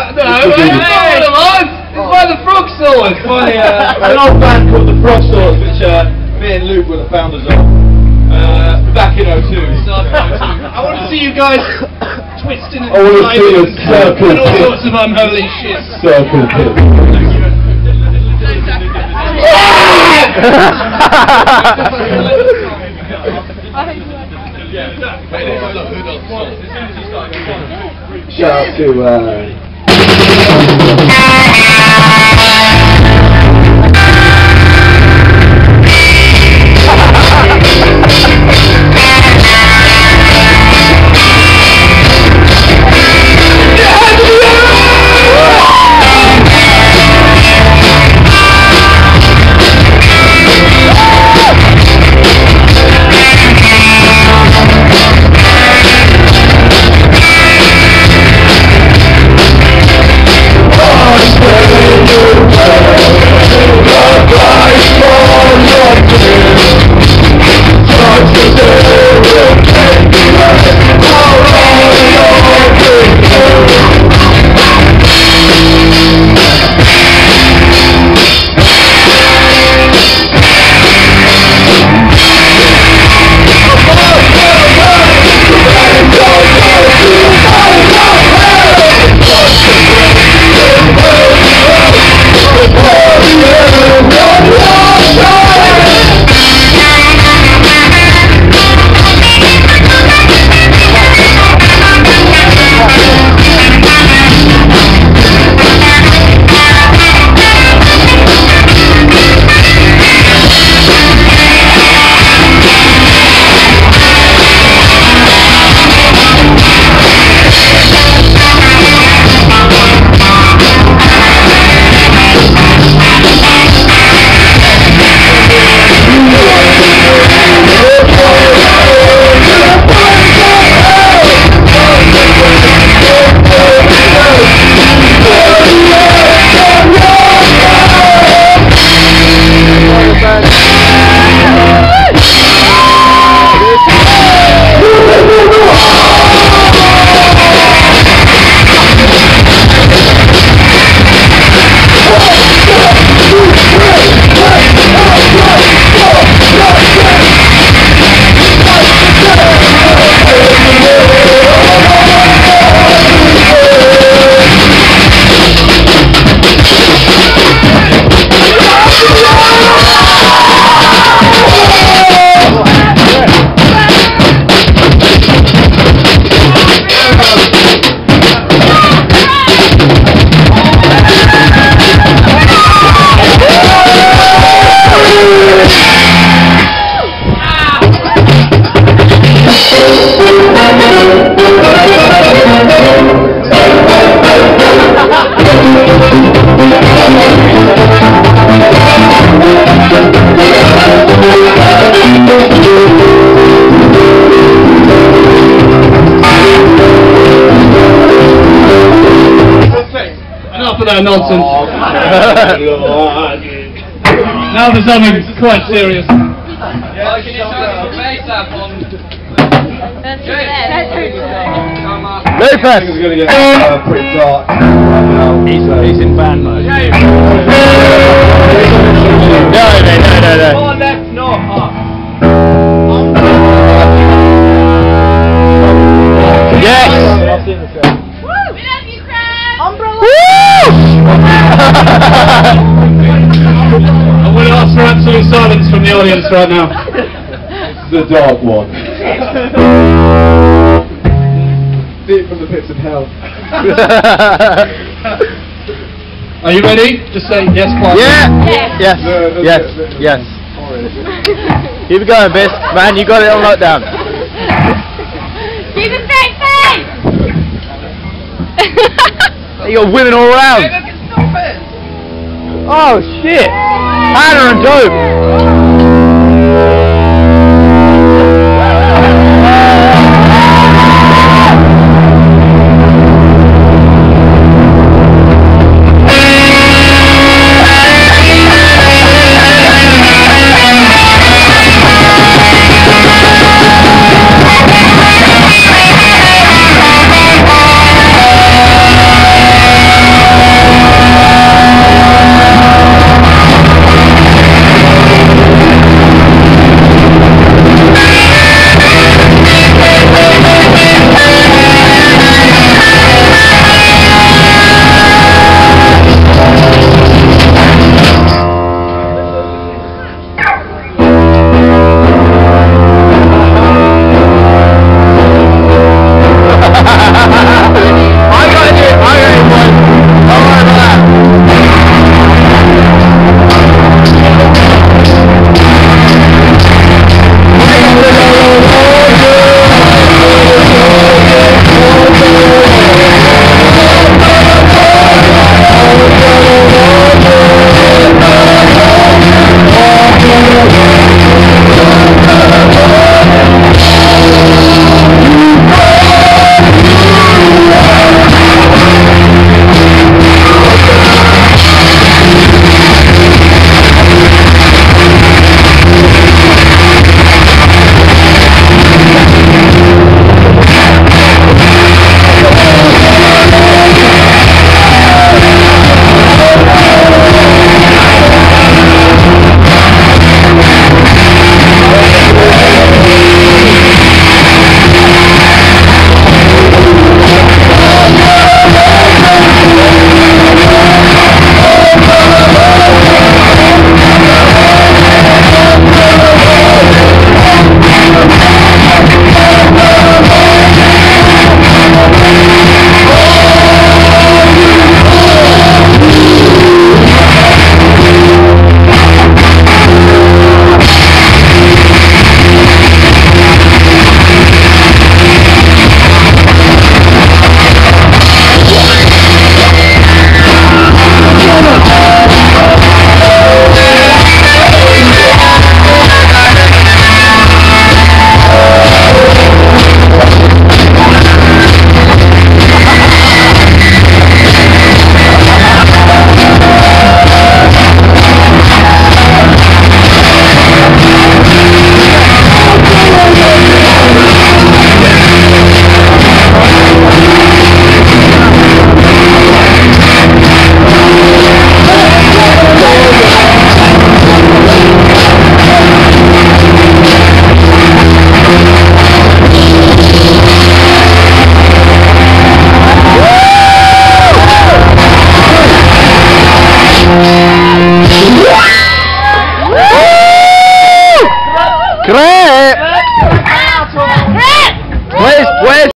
It's by the Fragsaws. By an old band called the Fragsaws, which me and Luke were the founders of back in '02. I want to see you guys twisting and sliding and all sorts of unholy shit. Circle pit. Shout out to enough of that nonsense. Now for something quite serious. Yeah, can you show us a bass up on... Lucas! It's going to get pretty dark right now. He's in band mode. No. More left, not up. Yes! We love you, Crab! Umbrella! I'm going to ask for absolute silence from the audience right now. The dark one. Deep from the pits of hell. Are you ready? Just say yes, quietly. Yeah! Yes! Yes! Yes! Keep it going, Biss. Man, you got it on lockdown. Keep a straight face! You got women all around. Oh shit! Hannah and Dope!